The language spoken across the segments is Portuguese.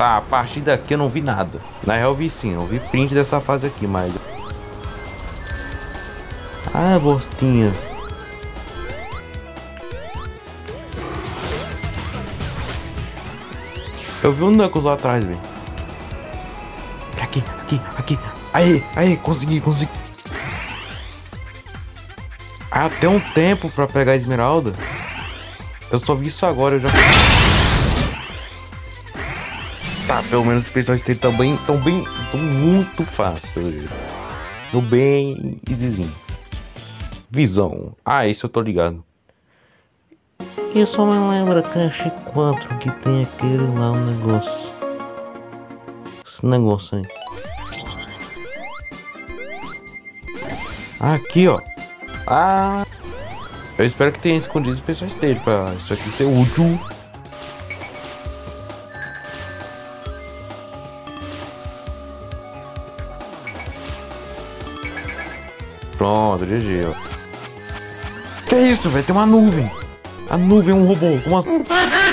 Tá, a partir daqui eu não vi nada. Na real eu vi sim, eu vi print dessa fase aqui, mas... Ah, bostinha. Eu vi um Knuckles lá atrás, velho. Aqui. Aí, consegui. Até um tempo pra pegar a esmeralda. Eu só vi isso agora, eu já... Tá, pelo menos os Special Stage tão muito fácil, pelo jeito. Tô bem easyzinho. Visão. Ah, esse eu tô ligado. Eu só me lembro Caixa 4 que tem aquele lá, um negócio. Esse negócio aí. Aqui, ó. Ah, eu espero que tenha escondido os Special Stage pra isso aqui ser útil. Pronto, GG, ó. Que isso, velho? Tem uma nuvem. A nuvem é um robô. Como assim?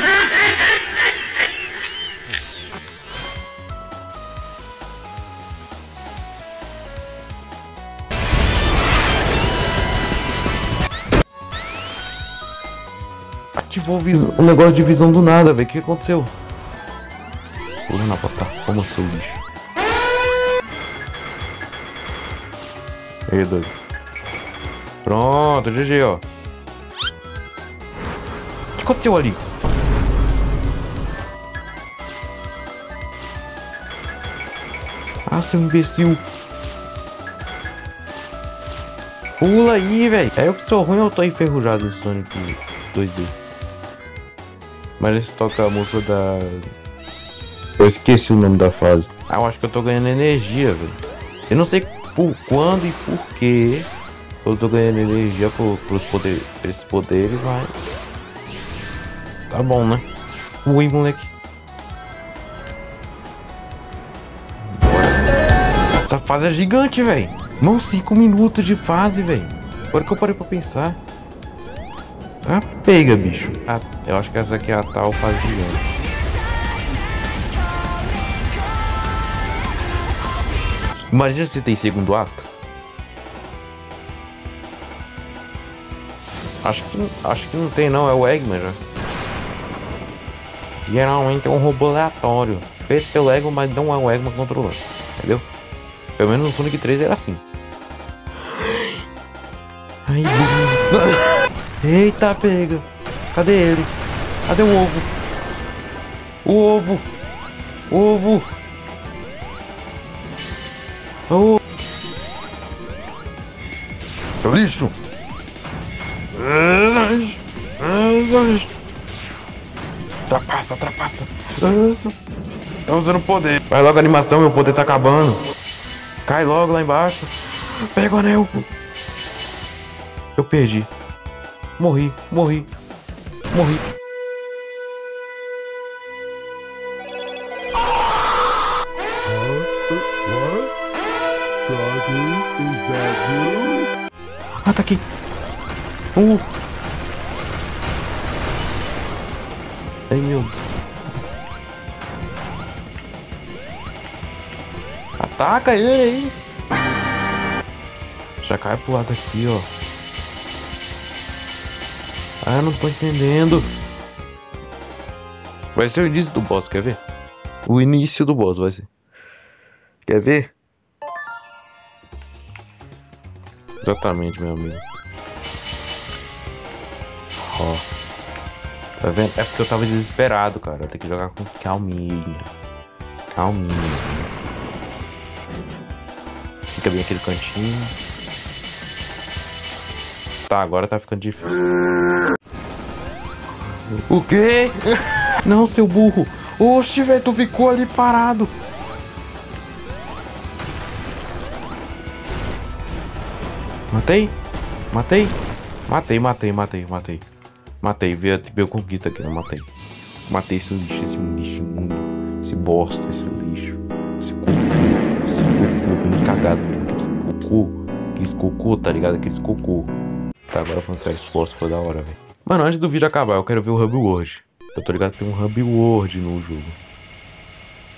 Ativou o negócio de visão do nada, velho. O que aconteceu? Pula na plataforma, seu lixo. Aí, doido. Pronto, GG, ó. O que aconteceu ali? Ah, seu imbecil. Pula aí, velho. É eu que sou ruim ou eu tô enferrujado nesse Sonic 2D? Mas esse toca a música da... Eu esqueci o nome da fase. Ah, eu acho que eu tô ganhando energia, velho. Eu não sei por quando e por que eu tô ganhando energia por esses poderes, mas... Tá bom, né? Ui, moleque. Essa fase é gigante, velho. Não, 5 minutos de fase, velho. Agora que eu parei pra pensar. Tá pega, bicho. Ah, eu acho que essa aqui é a tal fase gigante. Imagina se tem segundo ato. Acho que não tem, não. É o Eggman já. Geralmente é um robô aleatório. Feito pelo Eggman, mas não é o Eggman controlando. Entendeu? Pelo menos no Sonic 3 era assim. Ai, eita, pega. Cadê ele? Cadê o ovo? O ovo. O ovo. Oh. Seu lixo. Ultrapassa. Tá usando poder. Vai logo a animação, meu poder tá acabando. Cai logo lá embaixo. Pega o anel. Eu perdi. Morri. Ah, tá aqui. Ai, meu. Ataca ele aí. Já cai pro lado aqui, ó. Ah, eu não tô entendendo. Vai ser o início do boss, quer ver? O início do boss vai ser. Quer ver? Exatamente, meu amigo. Ó. Tá vendo? É porque eu tava desesperado, cara. Eu tenho que jogar com calminha. Fica bem aquele cantinho. Tá, agora tá ficando difícil. O quê? Não, seu burro. Oxi, velho, tu ficou ali parado. Matei, veio conquista aqui, não matei. Matei esse lixo imundo. Esse bosta, esse lixo. Esse cocô bem cagado. Aqueles cocô, tá ligado? Aqueles cocô. Tá, agora falando sério, esse bosta foi da hora, velho. Mano, antes do vídeo acabar, eu quero ver o Hub World. Eu tô ligado que tem um Hub World no jogo.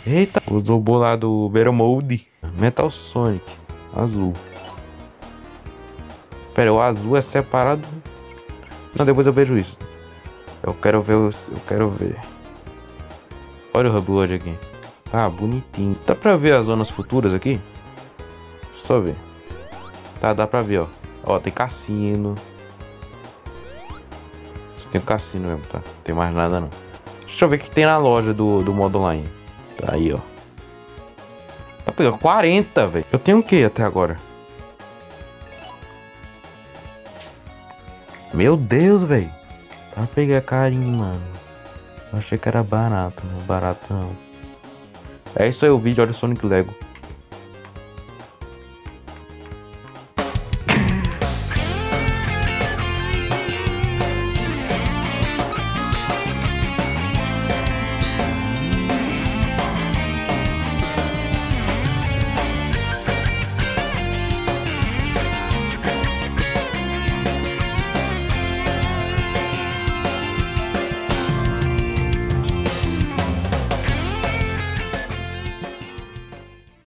Eita, os robôs lá do Battle Mode. Metal Sonic. Azul. Pera, o azul é separado? Não, depois eu vejo isso. Eu quero ver. Eu quero ver. Olha o Hubload aqui. Tá bonitinho. Dá pra ver as zonas futuras aqui? Deixa eu só ver. Tá, dá pra ver, ó. Ó, tem cassino. Só tem um cassino mesmo, tá? Não tem mais nada não. Deixa eu ver o que tem na loja do modo online. Tá aí, ó. Tá pegando 40, velho. Eu tenho o que até agora? Meu Deus, velho. Tá pegando carinho, mano. Eu achei que era barato, não barato não. É isso aí o vídeo, olha o Sonic Lego.